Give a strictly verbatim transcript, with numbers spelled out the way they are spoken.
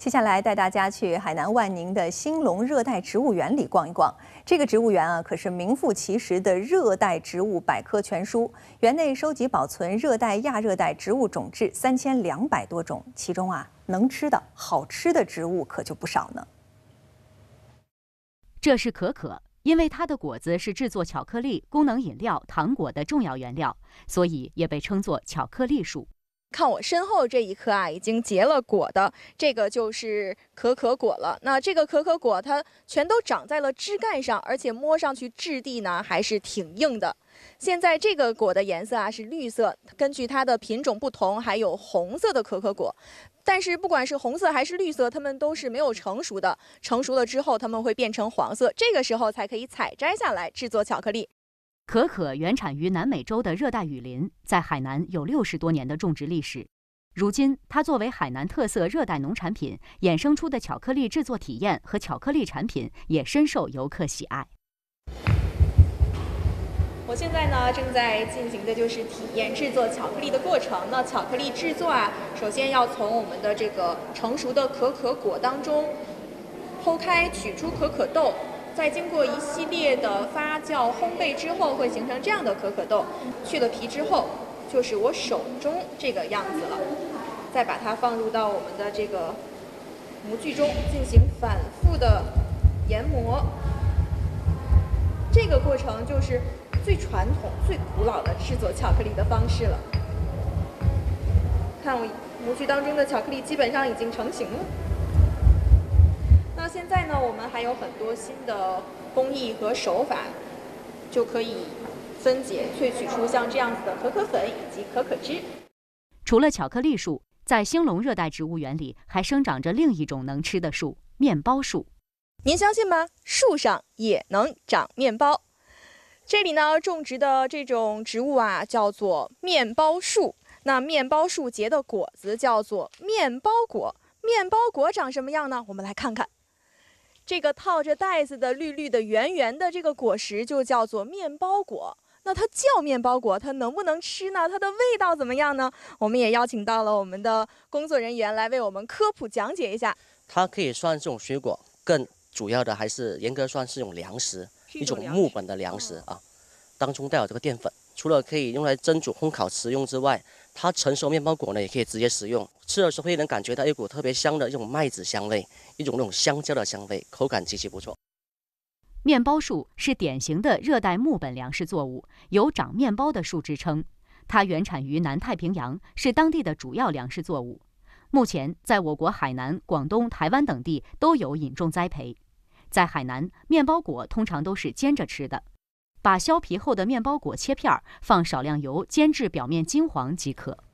接下来带大家去海南万宁的兴隆热带植物园里逛一逛。这个植物园啊，可是名副其实的热带植物百科全书。园内收集保存热带、亚热带植物种质三千两百多种，其中啊，能吃的好吃的植物可就不少呢。 这是可可，因为它的果子是制作巧克力、功能饮料、糖果的重要原料，所以也被称作巧克力树。 看我身后这一颗啊，已经结了果的，这个就是可可果了。那这个可可果它全都长在了枝干上，而且摸上去质地呢还是挺硬的。现在这个果的颜色啊是绿色，根据它的品种不同，还有红色的可可果。但是不管是红色还是绿色，它们都是没有成熟的。成熟了之后，它们会变成黄色，这个时候才可以采摘下来制作巧克力。 可可原产于南美洲的热带雨林，在海南有六十多年的种植历史。如今，它作为海南特色热带农产品，衍生出的巧克力制作体验和巧克力产品也深受游客喜爱。 我现在呢正在进行的就是体验制作巧克力的过程。那巧克力制作啊，首先要从我们的这个成熟的可可果当中剖开，取出可可豆。 在经过一系列的发酵烘焙之后，会形成这样的可可豆。去了皮之后，就是我手中这个样子了。再把它放入到我们的这个模具中，进行反复的研磨。这个过程就是最传统、最古老的制作巧克力的方式了。看我模具当中的巧克力基本上已经成型了。 那现在呢，我们还有很多新的工艺和手法，就可以分解、萃取出像这样子的可可粉以及可可脂。 除了巧克力树，在兴隆热带植物园里还生长着另一种能吃的树——面包树。 您相信吗？树上也能长面包。这里呢，种植的这种植物啊，叫做面包树。那面包树结的果子叫做面包果。面包果长什么样呢？我们来看看。 这个套着袋子的绿绿的、圆圆的这个果实就叫做面包果。那它叫面包果，它能不能吃呢？它的味道怎么样呢？我们也邀请到了我们的工作人员来为我们科普讲解一下。 它可以算这种水果，更主要的还是严格算是一种粮食，一种木本的粮食啊，当中带有这个淀粉。除了可以用来蒸煮、烘烤食用之外，它成熟面包果呢也可以直接食用。 吃的时候会能感觉到一股特别香的一种麦子香味，一种那种香蕉的香味，口感极其不错。 面包树是典型的热带木本粮食作物，有长面包的树之称。它原产于南太平洋，是当地的主要粮食作物。目前在我国海南、广东、台湾等地都有引种栽培。在海南，面包果通常都是煎着吃的，把削皮后的面包果切片，放少量油煎至表面金黄即可。